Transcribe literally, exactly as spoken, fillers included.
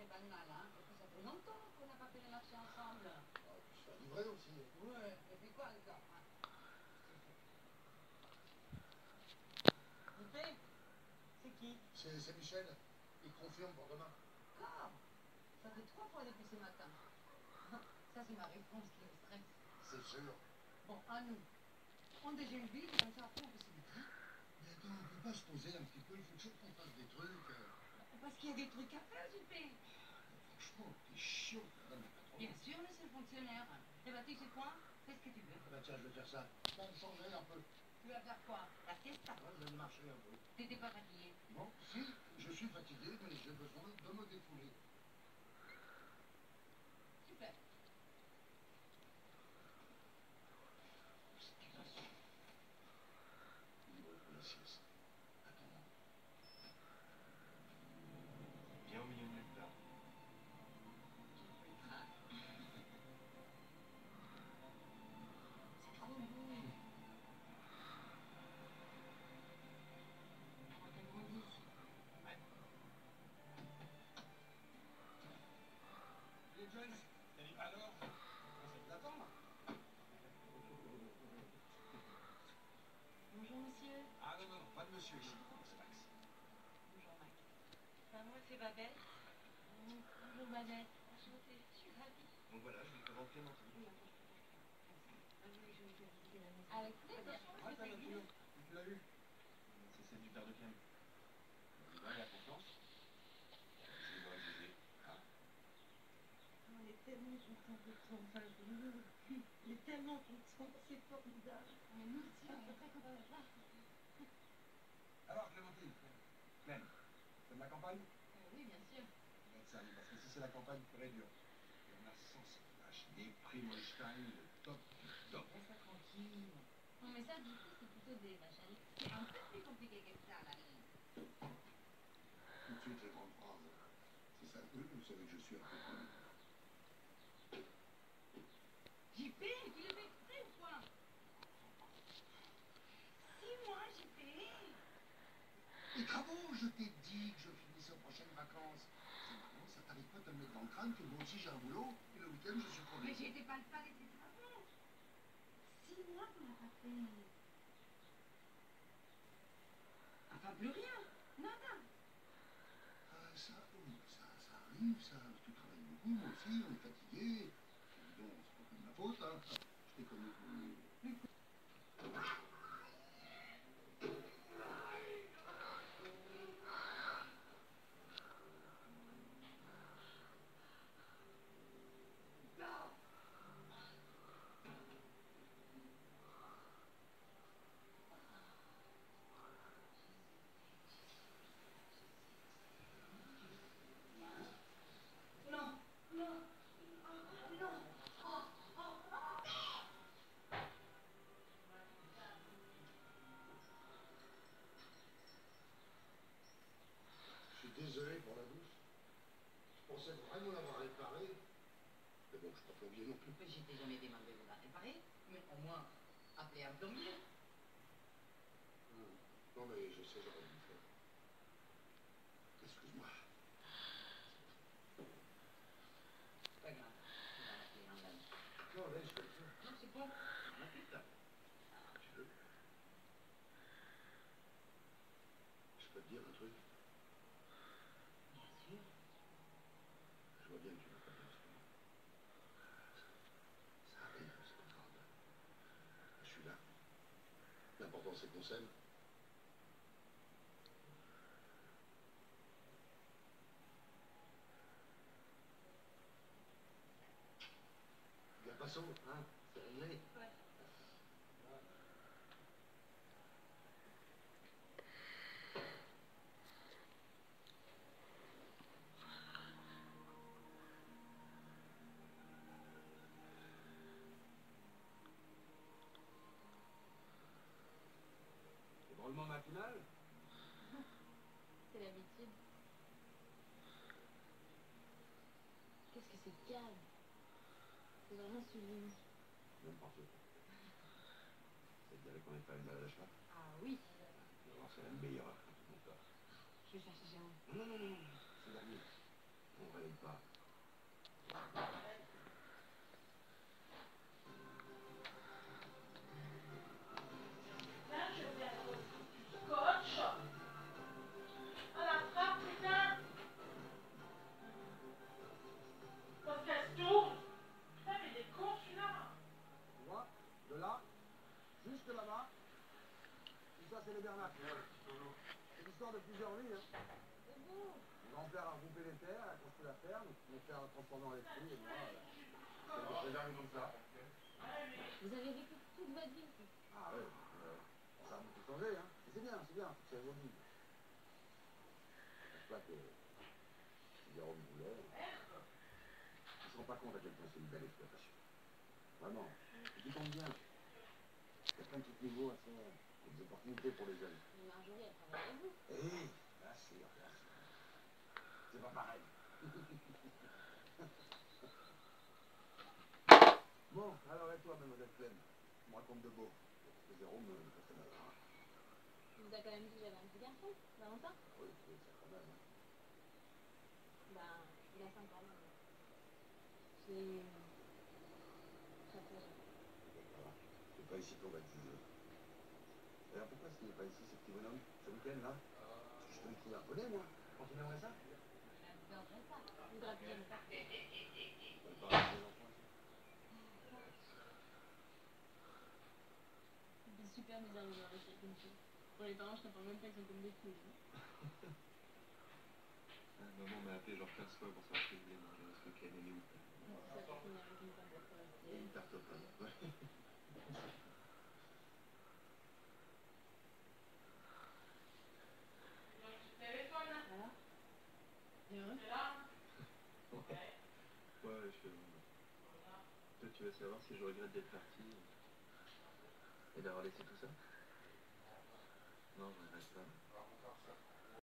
fait pas de mal, hein. Et puis ça fait longtemps qu'on n'a pas fait les marchés ensemble. Oh, puis je suis livré aussi. Ouais, et puis quoi encore, hein? J P, c'est qui? C'est Michel. Il confirme pour demain. Encore? Ça fait trois fois depuis ce matin. Ça, c'est ma réponse qui me stresse. C'est sûr. Bon, à nous. On déjeune vite, comme ça, après, on peut se dire, hein? Mais attends, on peut pas se poser un petit peu. Il faut toujours qu'on fasse des trucs. euh. Parce qu'il y a des trucs à faire, J P. Franchement, t'es chiant, madame la patronne. Bien sûr, monsieur le fonctionnaire. Eh ben, tu sais quoi? Fais ce que tu veux. Ah bah tiens, je vais faire ça. Ça va me changer un peu. Tu vas faire quoi? La siesta? Ouais, je vais marcher un peu. T'étais pas fatigué? Non, si, je suis fatigué, mais j'ai besoin de me défouler. Super. Obstination. Libre pour la sieste. Attends. Bien au milieu de nulle part. C'est trop beau. Alors t'as grandi ici. Ouais. Les Joyce. Salut. Alors, On va t'attendre. Bonjour, monsieur. ah non, non, non, pas de monsieur ici. C'est Max. Bonjour, Max. Ben, moi, c'est Babette. Bonjour, Babette. Enchantée. Je suis ravie. Donc voilà, je vous présente Clémentine. Avec plaisir. Ouais, ta voiture. Tu l'as eu? C'est celle du père de Clem. On y va, il a confiance. Je vais exiger. Ah. On est tellement contents de toi. Enfin, je vous on est tellement contents. C'est formidable. Mais nous aussi, on est très contents de toi. Alors, Clémentine. Clem, c'est de la campagne? Euh, oui, bien sûr. On va être sérieux, parce que si c'est la campagne, il faudrait dur. Il y en a cent sur flash. Des prix Molstein, le top du top. Laisse-la tranquille. Non, mais ça, du coup, c'est plutôt des machins. C'est un peu plus compliqué que ça, la vie. Tout de suite, les grandes phrases. C'est ça. Vous, vous savez que je suis un peu connu. J P, tu le fais exprès ou quoi? Six mois, J P. Les travaux, je t'ai dit que je finissais aux prochaines vacances. C'est marrant, ça t'arrive pas de te le mettre dans le crâne que moi aussi j'ai un boulot, et le week-end je suis crevé. Mais j'étais pas le pas des travaux. Six mois qu'on n'a pas fait. Enfin, plus rien. Nada. Ah, ça, oui, ça, ça arrive, ça. Tu travailles beaucoup, moi aussi, on est fatigué. Dis donc, c'est pas comme ma faute, hein. Je t'ai connu pour... Non, non, oh, non. Oh, oh, oh. Je suis désolé pour la douche. Je pensais vraiment l'avoir réparée. Mais bon, je suis pas plombier non plus. Mais je t'ai jamais demandé de la réparer. Mais au moins, appeler un plombier. Hum. Non, mais je sais, j'aurais dû le faire. Excuse-moi. C'est pas grave. Tu vas l'appeler un ami. Non, allez, je vais le faire. Non, c'est quoi? On a plus tard. Tu veux? Je peux te dire un truc? Bien sûr. Je vois bien que tu vas pas bien en ce moment. Ça, ça arrive, c'est pas grave. Je suis là. L'important, c'est qu'on s'aime. Bien passons, hein? C'est réglé. Ouais. Drôlement matinal. C'est l'habitude. Qu'est-ce que c'est calme. C'est vraiment sublime. N'importe quoi. Ça te dirait qu'on ait pas une balade à cheval? Ah oui. Tu vas voir, c'est la meilleure heure quand tout le monde dort. Je vais chercher Jérôme. Non, non, non, non, c'est dernier. On ne pas. Là, je vais mettre du scotch. À la frappe, putain. Parce qu'elle se tourne. Putain, mais il est con celui-là. Tu vois, de là, jusque là-bas, tout ça c'est les Bernacles. C'est l'histoire de plusieurs vies. Hein. Mon grand-père a groupé les terres, a construit la ferme, mon père a transformé en laiterie, et moi, euh, C'est jamais comme ça. Vous avez vécu toute votre vie ici. ah ouais, euh, ça a beaucoup changé. Hein. Et c'est bien, c'est bien, c'est évolue. Je pense pas que si Jérôme voulait, il ne se rend pas compte à quel point c'est une belle exploitation. Vraiment, et qui compte bien. Il y a plein de trucs nouveaux à faire, des opportunités pour les jeunes. Mais Marjorie, elle travaille avec vous. Eh, bien sûr, bien sûr. C'est pas pareil. Bon, alors et toi, mademoiselle Clem, tu me racontes de beau. Parce que Jérôme, euh, il fait très mal. Il vous a quand même dit que j'avais un petit garçon, Valentin. Oui, oui, ça quand même. Hein. Ben, il a cinq ans maintenant. C'est... Ça fait... Voilà. C'est pas ici qu'on va te juger. D'ailleurs, pourquoi est-ce qu'il n'est pas ici, ce petit bonhomme, ce week-end, là? Parce que je peux lui trouver un poney, moi. Quand il aimerait ça? Je ne voudrais pas. Je voudrais plus jamais partir. Je peux pas avec les enfants, ici. C'est super bizarre de voir rester comme ça. Pour les parents, je comprends même pas qu'ils sont comme des couilles. Maman m'a appelé genre quinze fois pour savoir ce que je voulais manger ce week-end, elle est où? Ça peut finir avec une table de Et une tarte au pain. Ouais. Voilà. Et heureux? Ouais, je fais... Toi, tu veux savoir si je regrette d'être parti et d'avoir laissé tout ça? Non, je regrette pas.